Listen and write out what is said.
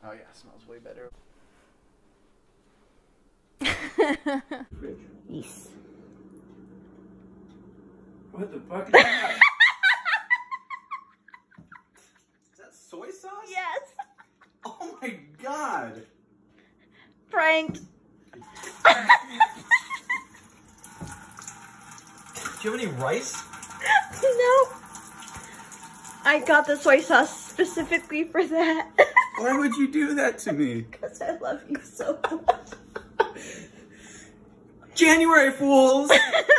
Oh yeah, it smells way better. Yes. What the fuck is that? Is that soy sauce? Yes. Oh my god. Prank. Do you have any rice? No. I got the soy sauce specifically for that. Why would you do that to me? Because I love you so much. January Fools!